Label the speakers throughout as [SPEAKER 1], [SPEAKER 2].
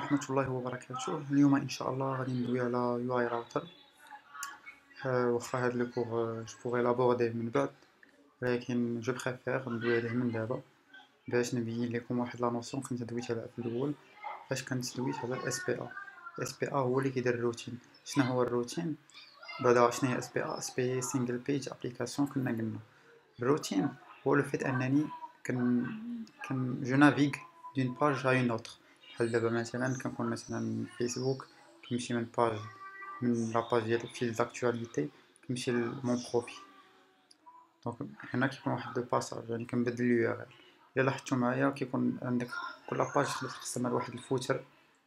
[SPEAKER 1] ورحمة الله وبركاته. اليوم إن شاء الله غادي ندوي على يو اي راوتر. واخا هاد لو كور جو بوغي لابورديه من بعد، ولكن جو بريفير ندوي عليه من دابا باش نبين لكم واحد لا نوسيون كنت دويت عليها في الاول. فاش كنت دويت على الاس بي ا. الاس بي ا هو اللي كيدير الروتين. شنو هو الروتين؟ بعدا شنو هي اس بي ا؟ اس بي سينجل بيج ابليكاسيون. كنا قلنا الروتين هو لو فيت انني كن جو نافيغ دون باج ا اون اوتر. بحال دابا مثلا كنكون مثلا فيسبوك، كنمشي من باج من لاباج ديال الفيل داكتواليتي كنمشي لمون بروفيل. دونك هنا كيكون واحد لو باساج، يعني كنبدل اليو ار ال. الا لاحظتوا معايا كيكون عندك كل باج تقسم على واحد الفوتر،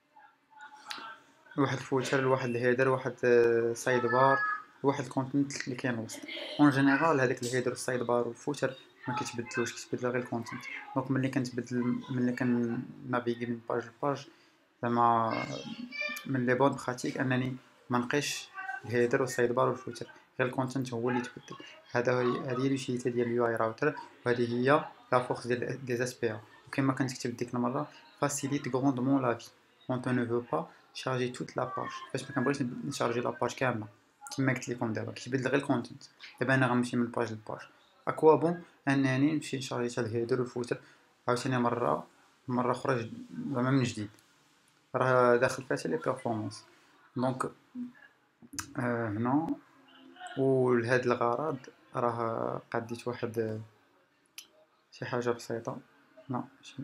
[SPEAKER 1] واحد الهيدر، واحد سايد بار، واحد الكونتنت اللي كاين وسط. اون جينيرال هذاك الهيدر والسايد بار والفوتر ما كيتبدلوش، كيتبدل غير الكونتنت. دونك ملي كنافيغي من باج لباج، زعما من لي بون براتيك انني ما نقيش الهيدر والسايد بار والفوتر، غير الكونتنت هو اللي يتبدل. هذه هي لوشيتي ديال اليو اي راوتر، وهذه هي لا فورس ديال دي اس بي ا. وكما كنت كتبت ديك المره، فاسيليت غروندمون لا في quand on ne veut pas charger toute la page. فاش ما كنبغيش نشارجي لا باج كامله كما قلت لكم دابا كيتبدل غير الكونتنت. دابا انا غنمشي من باج لباج، اكوا بون انني نمشي نشارجي حتى الهيدر والفوتر عاوتاني مره اخرى زعما من جديد، راه داخل فيها حتى لي بيرفورمانس. دونك هنا ولهاد الغرض راه قديت واحد شي حاجه بسيطه. لا ماشي.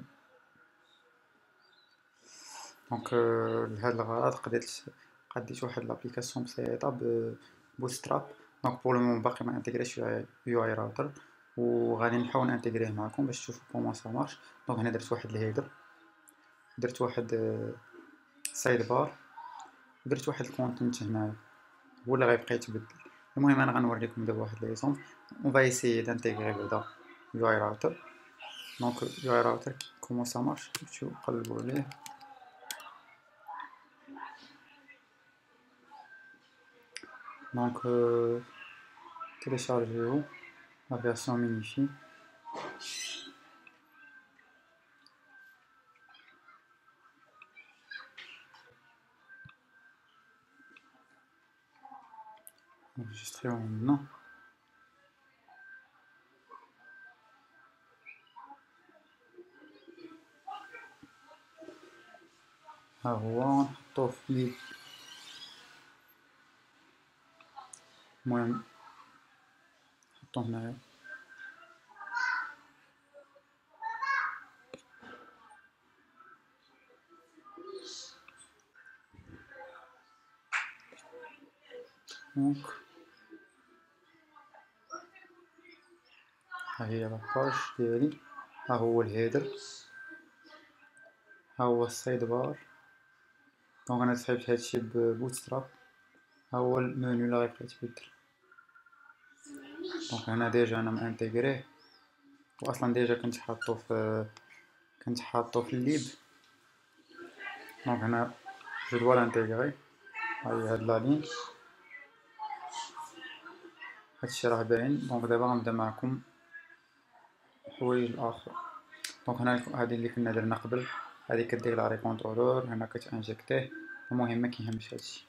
[SPEAKER 1] دونك لهاد الغرض قديت واحد لابليكاسيون بسيطه بوستراب. دونك بور لو مون باقي ما انتيغريش يو اي راوتر، وغادي نحاول انتيغريه معكم باش تشوفوا كومون سا مارش. دونك هنا درت واحد الهيدر، درت واحد سايد بار، درت واحد الكونتنت هنايا هو اللي غيبقى يتبدل. المهم انا غنوريكم دابا واحد ليزومبل. اون فا ايسيي دانتيغري بعدا يو اي راوتر. دونك يو اي راوتر كومون سا مارش، نمشيو نقلبوا عليه. دونك téléchargez-vous la version Minify. Enregistrez maintenant. ها هو نحطوه في ليب. المهم نحطوه هنايا. دونك ها هي لاباج ديالي، ها هو الهيدر، ها هو السايد بار. دونك انا سحبت هادشي ببوتستراب. ها هو المنيو اللي غيبقى يتبدل. دونك هنا ديجا انا مانتيغريه، واصلا ديجا كنت حاطو في الليب. دونك هنا جو دوا لانتيغري. هاهي هاد لا لين، هادشي راه باين. دونك دابا غنبدا معكم الحوايج الاخر. دونك هنا هادي اللي كنا درنا قبل، هادي كديكلاري كونترولور، هنا كتانجيكتيه. المهم مكيهمش هادشي.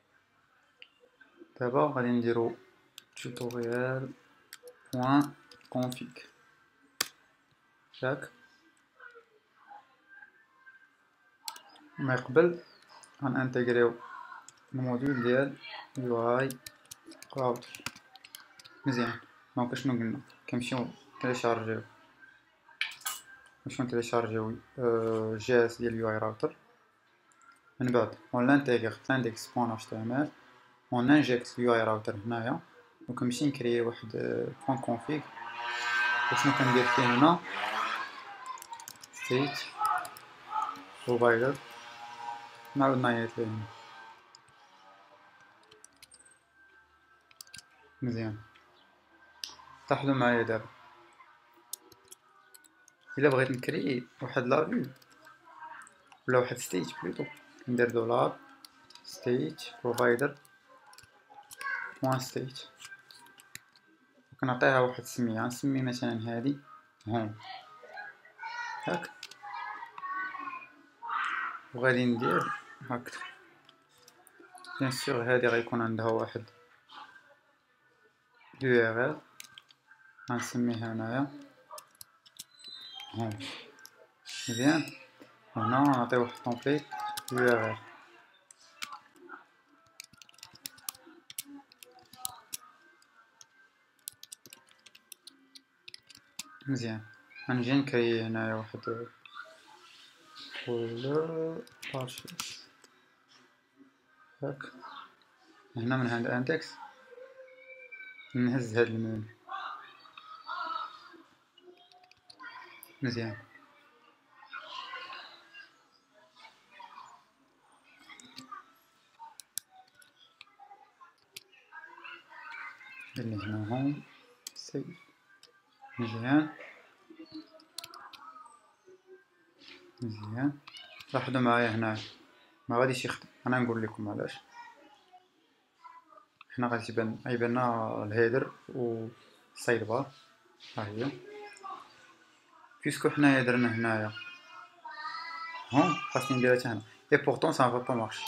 [SPEAKER 1] دابا غادي نديرو tutorial point config ياك. ما قبل غنانتيغريو الموديول ديال يو اي راوتر مزيان. دونك شنو قلنا؟ كنمشيو نتيليشارجيو جي اس ديال يو اي راوتر. من بعد اون لانتيغر index.html، اون انجيكت اليو اي راوتر هنايا. وكنمشي نكري واحد بوان كونفيغ. وشنو كندير فيه هنا؟ state provider. نعاود نعيط ليه هنا مزيان. لاحظوا معايا دابا، الا بغيت نكري واحد لا فيو ولا واحد ستيت بلوتو، ندير دولار ستيت بروفايدر بوان ستيت، وكنعطيها واحد السمية. نسمي مثلا هادي هوم، هاك. وغادي ندير هكذا. بيان سور هادي غيكون عندها واحد URL غنسميها هنايا هوم، مزيان. هنا نعطي واحد تمبليت URL مزيان. غنجي نكري هنايا واحد فولر بارشيز هاك. هنا من عند اندكس نهز هاد المنيو مزيان. اللي هنا هوم سيف مزيان مزيان. لاحظوا معايا هنا ما غاديش يخدم، انا نقول لكم علاش. هنا غادي يبان لنا الهيدر و السايد بار، ها هي. بيسكو حنايا درنا هنايا هوم خاصني نديرها حتى هنا، اي بورطون سا فا با مارشي.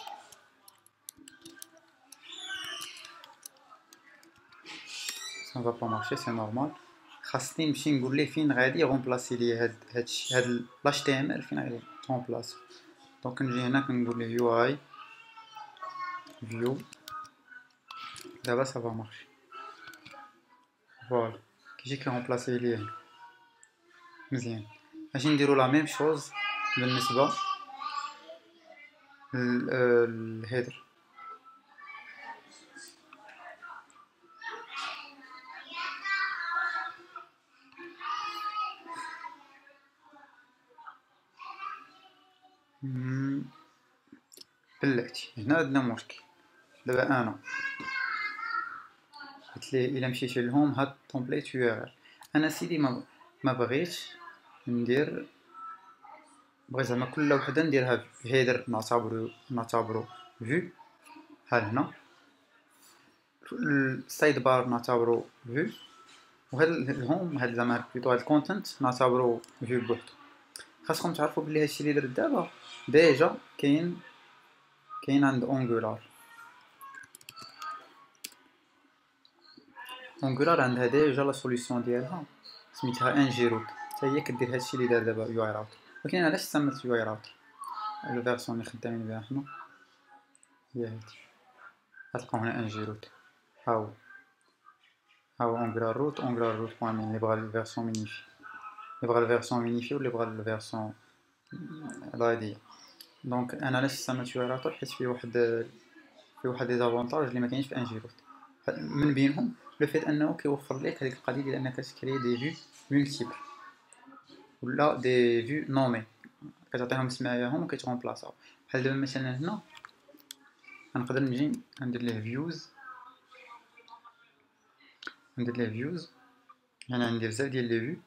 [SPEAKER 1] سا فا با مارشي سي نورمال. خاصني نمشي نقول ليه فين غادي يغومبلاسي لي هادشي، هاد ال HTML فين غادي يغومبلاسي. دونك نجي هنا كنقول ليه UI view. دابا سا فا مارشي فوالا كيجي كيغومبلاسي ليه هنا مزيان. اجي نديرو لا ميم شوز بالنسبة للهيدر. بلاتي هنا عندنا مشكل. دابا انا قلت ليه الا مشيتي لهم هاد تومبليت URL، انا سيدي ما بغيتش ندير، بغيت زعما كل وحده نديرها في هيدر نعتبرو فيو بحال هنا، السايد بار نعتبرو فيو، وهاد الهوم هاد زعما بليطو هاد الكونتنت نعتبرو فيو بوحدو. خاصكم تعرفوا بلي هادشي اللي درت دابا ديجا كاين عند اونغولار. اونغولار عندها ديجا لا سوليسيون ديالها سميتها انجيروت، حتى هي كدير هادشي اللي دار دابا UI راوتر. ولكن علاش سميت UI راوتر؟ الفيرسيون اللي خدامين بها حنا هي هادي، غتلقاو هنا انجيروت. هاو اونغولار روت بوان مين اللي بغا الفيرسيون مينيفي، اللي بغا الفيرسيون مينيفي واللي بغا الفيرسيون العادية. دونك انا علاش سميت UI راوتر؟ حيت فيه واحد لي زافونتاج اللي ما كاينش في انجيروت، من بينهم لو فيت انه كيوفر لك هذيك القضيه ديال انك تكري دي فيو مولتيبل ولا دي فيو نومي، كتعطيهم سماياهم وكيتغومبلاصاو. بحال دابا مثلا هنا غنقدر نجي ندير ليه فيوز، هنا ندير بزاف ديال لي فيو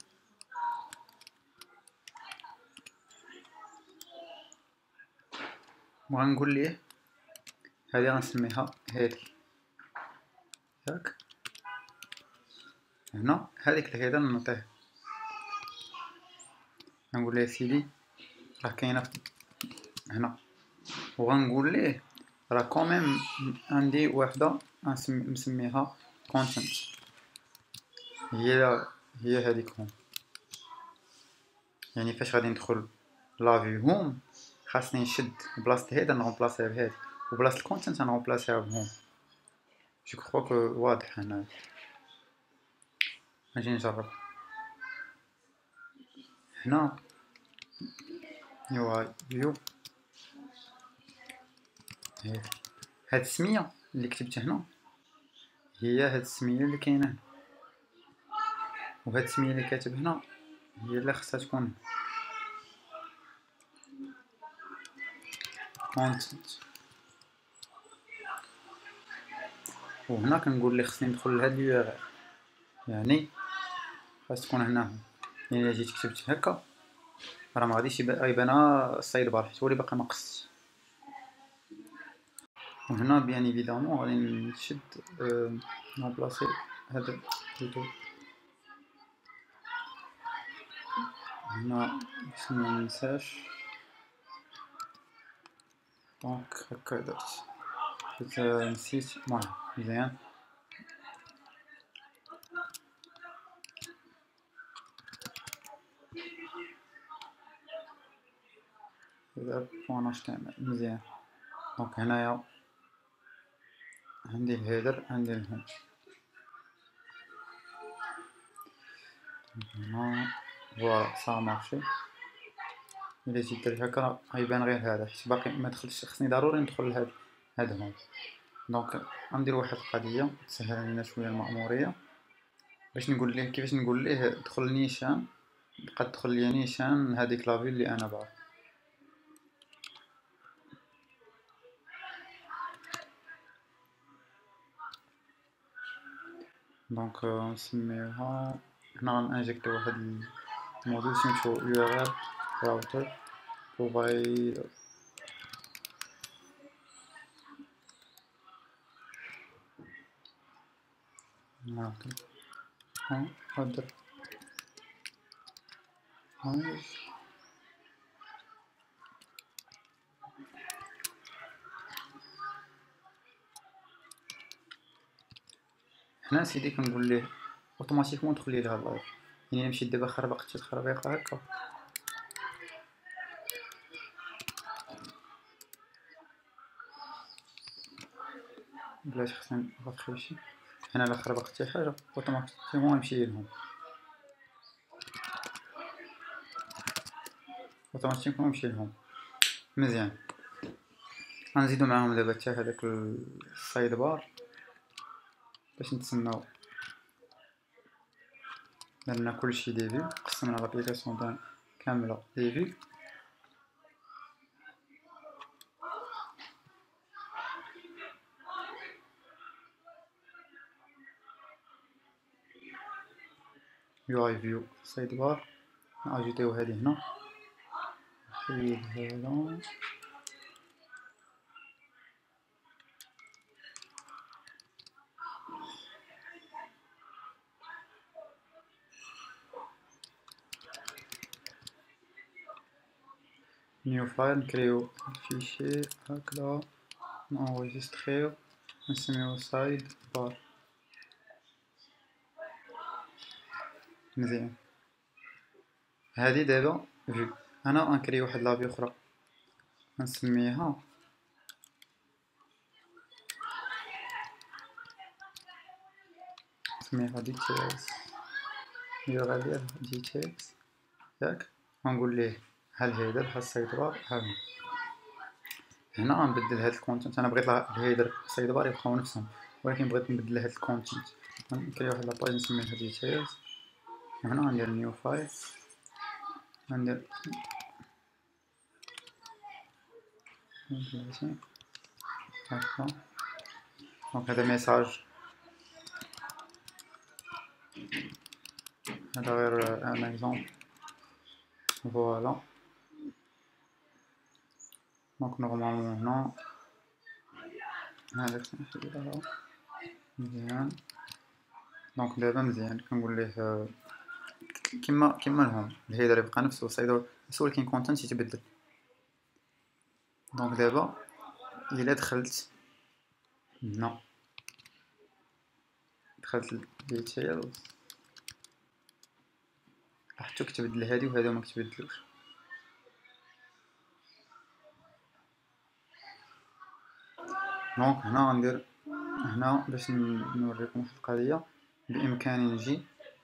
[SPEAKER 1] وغنقول ليه هذه غنسميها هيدر ياك. هنا هذيك الهيدر نعطيه، غنقول ليه سيدي راه كاينه هنا، وغنقول ليه راه كوميم عندي وحده نسميها كونتنت، هي هذيك هوم. يعني فاش غادي ندخل لافي هوم خاصني نشد بلاصه هيدا نغومبلاسيها بهادي، وبلاصه الكونتنت نغومبلاسيها بهوم. جو كخوا كو واضح هنا. نجي نجرب هنا UI view. هاد السميه اللي كتبت هنا هي هاد السميه اللي كاينه هنا، وهاد السميه اللي كاتب هنا هي اللي خصها تكون content. وهنا كنقول لي خصني ندخل لهاد URL، يعني خاص تكون هنا. يعني الا جيت كتبت هكا راه ما غاديش يبان السايد بار حيت هو اللي باقي ما قصش. وهنا بيان ايفيدامون غادي نشد نبلاصي هذا بلوتو هنا باش مننساش دونك هكا درت نسيت المهم مزيان. بوان HTML مزيان. دونك هنايا عندي الهيدر عندي الهوم. هنا فوالا صا مارشي. الا جيت درت هكا غيبان غير هذا حيت باقي ما دخلتش، خصني ضروري ندخل لهاد هون. دونك غندير واحد القضيه تسهل علينا شويه المأموريه، باش نقول ليه كيفاش نقول ليه دخل نيشان، بقى تدخل ليا نيشان هذيك لافيل اللي انا باغي. دونك نسميوها هنا غنانجيكتو واحد الموديل سميتو URL router provider. ممكن هادر هنا سيدي كنقول ليه اوتوماتيكمون دخل لي لهاد اللايف. يعني نمشي دابا خربقت شي تخربيقه هكا بلاش خصني نغطي شي. هنا الا خربقت شي حاجه اوتوماتيكمون يمشي لهم، اوتوماتيكمون يمشي لهم مزيان. غنزيدو معاهم دابا حتى هذاك السايد بار باش نتسناو درنا كلشي ديبي، قسمنا لابليكاسيون كامله ديبي. يو اي فيو سايد بار ناجيتيو هادي هنا، نحيد هذا نيو فايل، نكريو فيشي هكذا نانجستريو نسميو سايد بار مزيان. هادي دابا فيو. انا غنكري واحد لافي اخرى نسميها ديتيلز، يورا ديالها ديتيلز ياك. غنقول ليه ها الهيدر ها السايد بار ها هنا غنبدل هاد الكونتنت. انا بغيت الهيدر السايد بار يبقاو نفسهم، ولكن بغيت نبدل هاد الكونتنت. غنكري واحد لاباج نسميها ديتيلز، وهنا غندير نيو فايل، غندير هكا. دونك هذا ميساج، هذا غير ان اكزومبل. فوالا دونك نورمالمون هنا هذاك نحيدها مزيان. دونك دابا مزيان كنقول ليه كيما الهوم الهيدر يبقى نفسه السايدر نفسه، ولكن كونتنت يتبدل. دونك دابا الا دخلت هنا دخلت الديتيلز لاحظتو كتبدل هادي وهذا ما كتبدلوش. دونك هنا غندير هنا باش نوريكم واحد القضيه. بامكاني نجي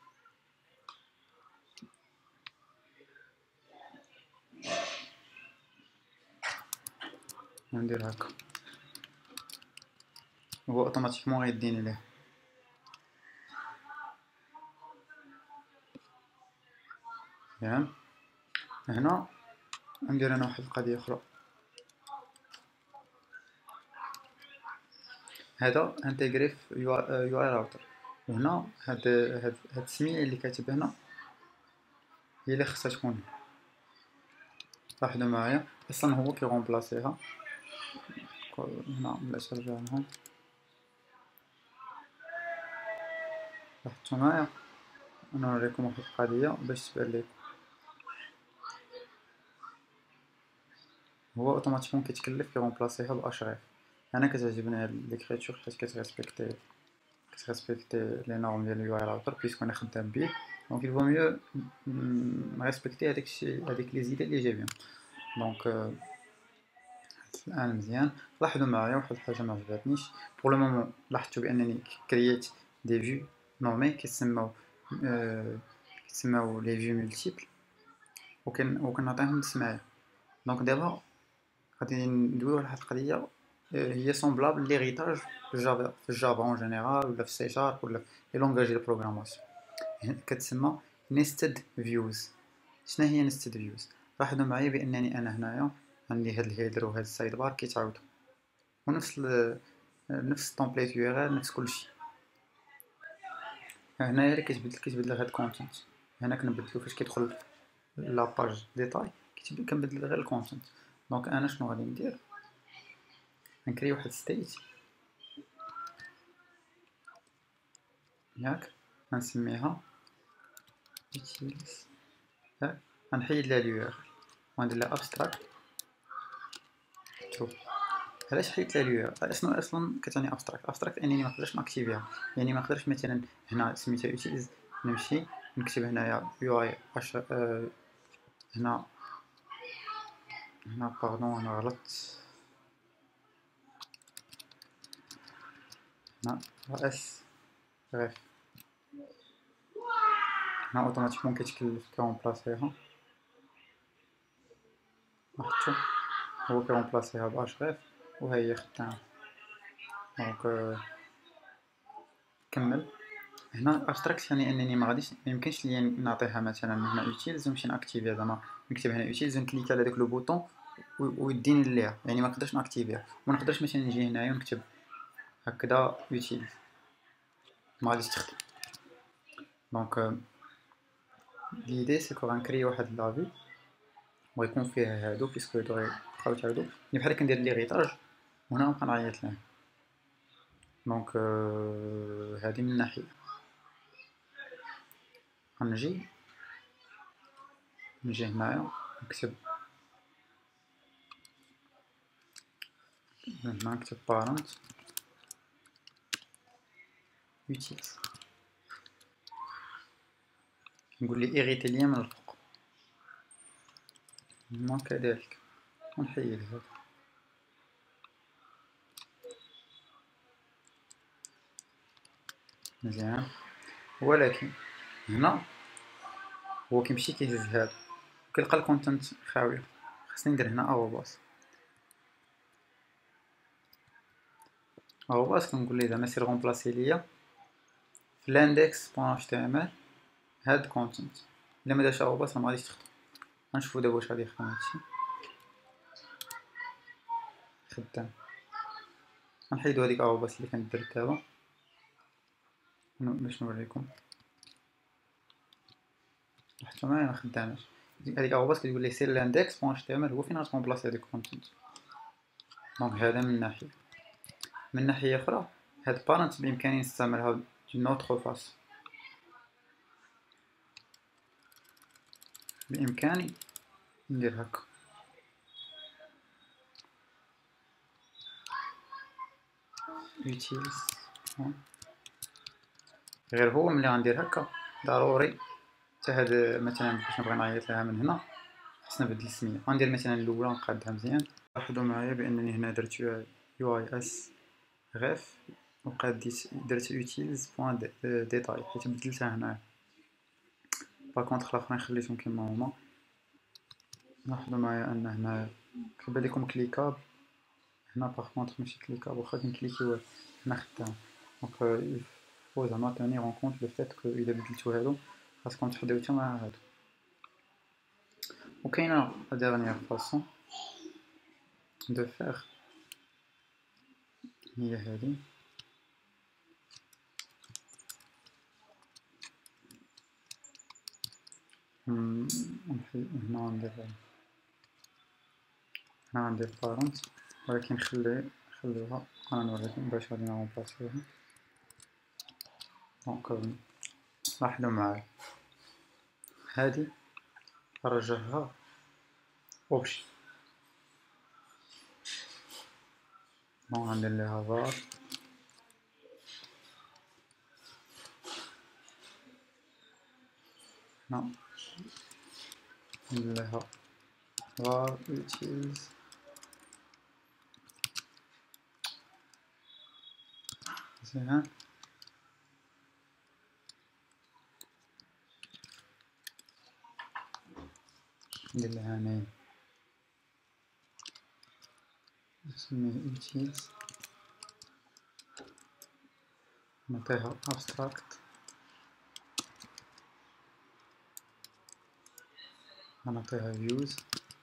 [SPEAKER 1] وندير هكا، هو اوتوماتيكمون غيديني ليه. ياك هنا ندير انا واحد القضيه اخرى. هذا انتيغري في يو اي راوتر، وهنا هاد السميه اللي كاتب هنا هي اللي خصها تكون هنا. لاحظوا معايا اصلا هو كيغومبلاسيها هنا. بلاش نرجع لهم. لاحظتوا معايا انا نوريكم واحد القضيه باش تبان لكم. هو اوتوماتيكمون كيتكلف كيغومبلاسيها باشغال. انا كتعجبني هاد ليكريتور حيت كتريسبكتي لي نورم ديال اليو اي راوتر بيسكو انا خدام بيه. دونك il vaut mieux نريسبكتي هاداك الشيء، هاديك لي زيدي اللي جايبين. دونك الان مزيان. لاحظوا معايا واحد الحاجه ما عجباتنيش بور لو مومون. لاحظتوا بانني كرييت دي فيو نورمي كيتسماو لي فيو مولتيبل، وكنعطيهم السمايه. دونك دابا غادي ندويو على واحد القضيه هي سومبلابل ليغيتاج في الجافا اون جينيرال، ولا في السي شارب، ولا في لي لونغاج ديال البروغراماسيون. كتسمى نيستد فيوز. شنو هي نيستد فيوز؟ لاحظوا معايا بانني انا هنايا عندي هاد الهيدر وهاد السايد بار كيتعاودوا، ونفس نفس التمبليت يو ار ال، نفس كلشي. هنايا اللي كيتبدل هاد الكونتنت. هنا كنبدلو فاش كيدخل لاباج ديتاي كنبدل غير الكونتنت. دونك انا شنو غادي ندير؟ نكري واحد ستيت ياك، غنسميها utils ياك، غنحيد لها اليو ار وندير لها abstract to. علاش حيدت لها اليو ار؟ شنو اصلا كتعني abstract انني ما نقدرش ناكتيفيها. يعني ما نقدرش مثلا هنا سميتها utils نمشي نكتب هنايا يو اي اش هنا باردون انا غلطت، هنا اس غير هنا اوتوماتيكمون كيتكلف كيغومبلاسيها. لاحظتو هو كيغومبلاسيها باش غير وها هي خدامة. دونك كمل. هنا ابستراكت يعني انني ما يمكنش ليا نعطيها مثلا هنا يوتيلز ونمشي ناكتيفيها. زعما نكتب هنا يوتيلز ونكليك على داك لو بوطون ويديني ليها، يعني ما نقدرش ناكتيفيها. وما نقدرش مثلا نجي هنايا ونكتب هكذا يوتيلز، ما غاديش تخدم. دونك ليدي سيكو غنكري واحد لافي ويكون فيه هادو بيسكو هادو غيبقاو يتعاودو، يعني بحال كندير ليغيتاج وهنا نبقى نعيط لهم. دونك هادي من ناحية. غنجي هنايا نكتب هنا نكتب parent utils، نقول لي ايغيتي ليا من الفوق. هنا كذلك ونحيد هذا. مزيان. ولكن هنا هو كيمشي كيهز هذا وكيلقى الكونتنت خاويه. خصني ندير هنا باس كنقول ليه زعما سير غومبلاسي ليا في لاندكس بون اش تي ام ال هاد كونتنت. الا ما دارش باس ما غاديش تخدم. غنشوفو دابا واش غادي يخدم هادشي. خدام. غنحيدو هاديك باس اللي كانت درت دابا باش نوريكم. حتى معايا ما خداماش. هاديك باس كتقول ليه سير لاندكس بون اش تي ام ال هو فين غتكومبلاسي هاديك الكونتنت. دونك هذا من ناحية. من ناحية أخرى هاد بارنت بإمكاني نستعملها دون أوتخ فاس. بإمكاني ندير هكا. utils غير هو ملي غندير هكا ضروري حتى هاد مثلا باش نبغي نعيط لها من هنا خصنا نبدل السمية. غندير مثلا الأولى نقادها مزيان. لاحظوا معايا بأنني هنا درت يو اي اس غيف درت utils بوان ديتاي حيت بدلتها هنايا. باغ الآخرين خليتهم كيما هما. لاحظوا معايا أن هنا كيبان ليكم كليكاب، هنا باغ ماشي كليكاب واخا كنكليكيو هنا خدام. دونك faut زعما tenir en compte le fait que إلا بدلتو هادو خاصكم تحداو حتى مع هادو. وكاينة لا ديرنيير فاصون دو فيغ هي هادي. هنا غندير بارنت، ولكن خليوها انا نوريكم باش غادي نغومبلاسيوها. دونك لاحظوا معايا هادي نرجعها اوبجي. بون غندير ليها var هنا ندير ليها var utils مزيان ندير لها name نسميه utils نعطيها abstract نعطيها views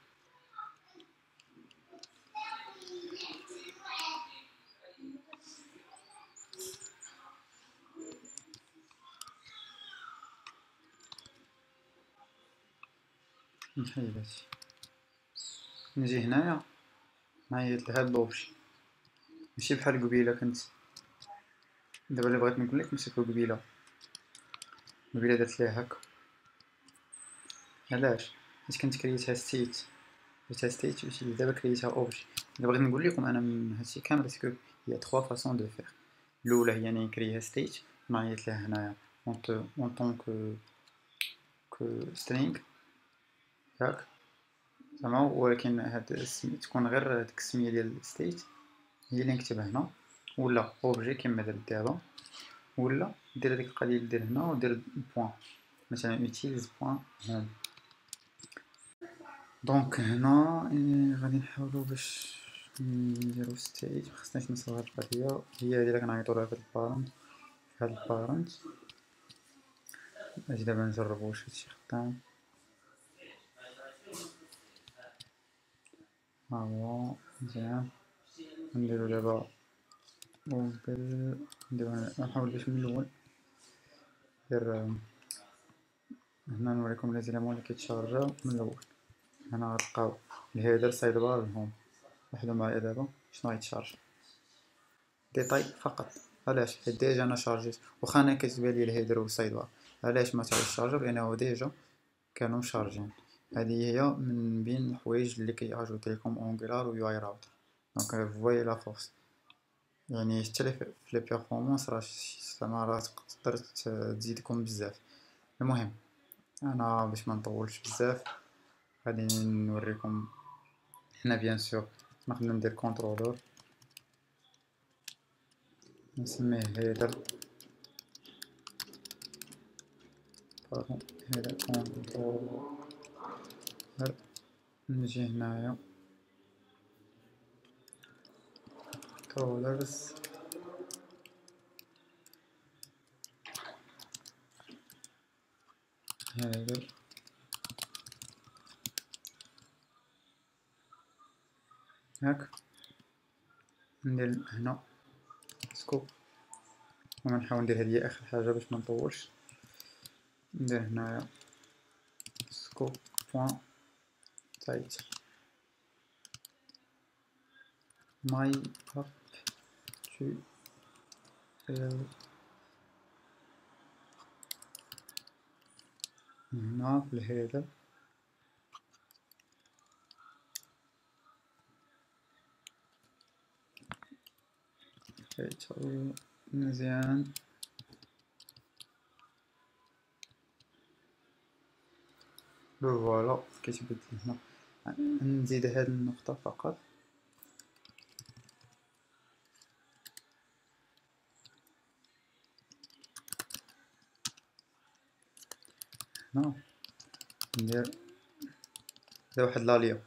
[SPEAKER 1] نحيد هادشي نجي هنايا نعيط لهاد لوبجي ماشي بحال قبيله كنت دابا اللي بغيت نقولك نمسكو قبيله درت ليها هكا علاش حيت كنت كريتها ستيت درتها ستيت وشي دابا كريتها اوبجي اللي بغيت نقول لكم انا من هادشي كامل باسكو هي 3 فاصون دو فير الاولى هي نكريها ستيت نعيط لها هنايا اون طون كو سترينغ ياك زعما ولكن هاد تكون غير ديك السميه ديال ستيت هي اللي نكتبها هنا ولا اوبجي كما درت دابا ولا دير هاديك القضيه اللي دير هنا ودير بوين مثلا utilize بوين هوم دونك هنا غادي نحاولو باش نديرو ستيت مخصناش نساو هاد القضيه هي هادي اللي كنعيطو لها في البارنت في هاد البارنت اجي دابا نجربو واش هادشي خدام ها هو مزيان نديرو دابا نديرو نحاول باش من الاول ندير هنا نوريكم لي زيليمون اللي كيتشارجاو من الاول هنا غتلقاو الهيدر سايد بار الهوم لاحظوا معايا دابا شنو غيتشارج ديتاي فقط علاش حيت ديجا انا شارجيت واخا انا كتبان لي الهيدر والسايد بار علاش ما تعاودش شارجر لانه ديجا كانوا مشارجين هذه هي من بين الحوايج اللي كيعجبوا لكم اونغولار و يو اي راوتر دونك فوايي لا فورس يعني حتى في لي بيرفورمانس راه زعما راه تقدر تزيدكم بزاف المهم انا باش ما نطولش بزاف غادي نوريكم هنا بيان سور نقدر ندير كونترولور نسميه هيدر باردون هيدر كونترولور نجي هنايا كنترولرز هيدر هاك ندير هنا سكوب ونحاول ندير هذه اخر حاجه باش ما نطولش ندير هنايا سكوب بوين تايتل ماي اب تو هنا في الهيدر تايتل مزيان فوالا كيتبدل هنا نزيد هاد النقطة فقط هنا ندير واحد لاليا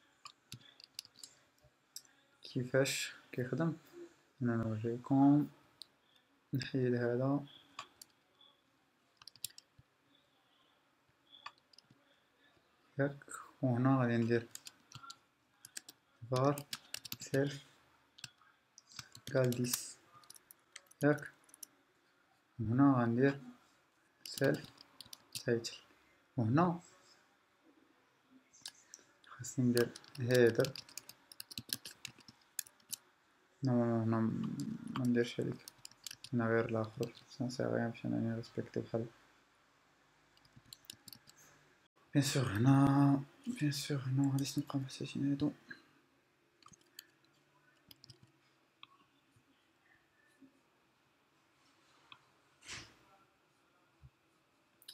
[SPEAKER 1] كيفاش كيخدم انا نوريكم نحيد هذا ياك وهنا غادي ندير var self قال 10 ياك وهنا غندير self title وهنا خاصني ندير header هنا منديرش هاديك هنا غير لاخر سانسيغيان باش انني نريسبكتي بحال بيان سور هنا مغاديش نبقى محتاجين هادو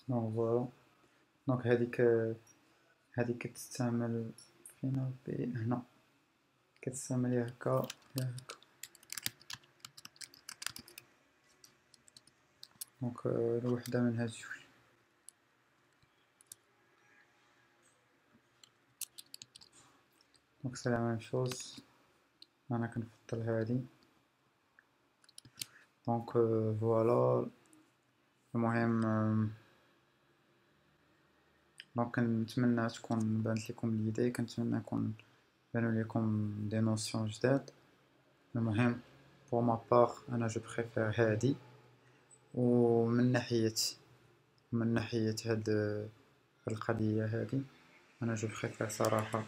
[SPEAKER 1] دونك فوالا. دونك هذيك كتستعمل فينا هنا، كتستعمل يا هكا يا هكا. دونك الوحدة من هاد جوج. دونك سي لا ميم شوز، انا كنفضل هادي. دونك فوالا. المهم دونك كنتمنى تكون بانت لكم ليدي، كنتمنى نكون بانوا لكم دي نوسيون جداد. المهم بور ما بار انا جو بريفير هادي. ومن ناحية هاد القضية هادي انا جو بريفير صراحة.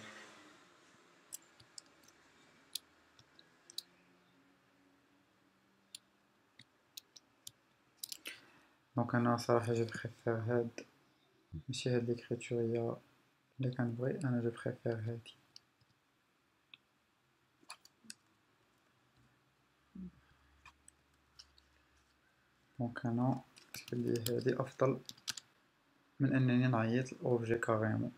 [SPEAKER 1] دونك انا صراحة جو بريفير هاد، ماشي هاد ليكريتور هي اللي كنبغي، انا جو بريفير هادي. دونك انا كتبان لي هادي افضل من انني نعيط الاوبجي كاريمون.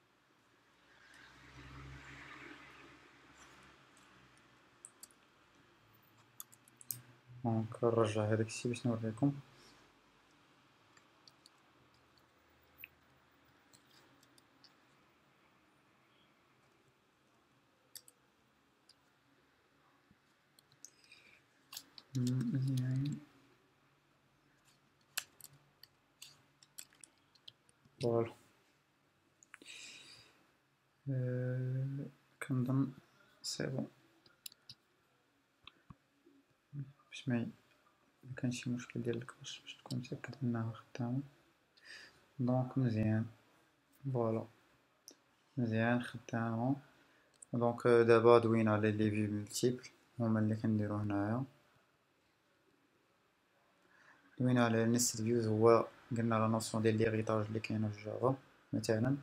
[SPEAKER 1] دونك نرجع هداك الشيء باش نوريكم. مزيان فوالا. كنظن سي بون باش مكانش شي مشكل ديال الكاش، باش تكون متأكد انها خدامة. دونك مزيان فوالا، مزيان خدامة. دونك دابا دوينا على لي فيو مولتيبل هما اللي كنديرو هنايا. دوينا على نيستد فيوز، هو قلنا لا نوسيون ديال ليغيتاج اللي كاينه في جافا مثلا.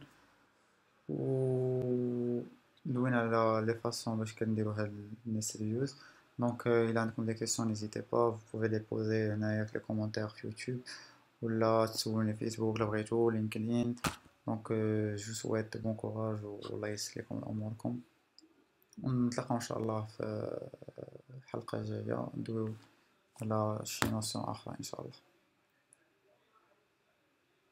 [SPEAKER 1] و دوينا على لي فاصون باش كنديرو هاد النيستد فيوز. دونك الى عندكم دي كيسيون نيزيتي با، vous pouvez les poser هنايا في لي كومونتير في يوتيوب، ولا تسولوني في فيسبوك الا بغيتو، لينكدين. دونك جو سويت بون كوراج والله ييسر لكم اموركم، ونتلاقاو ان شاء الله في حلقة جاية ندويو على شي نوسيون اخرى ان شاء الله.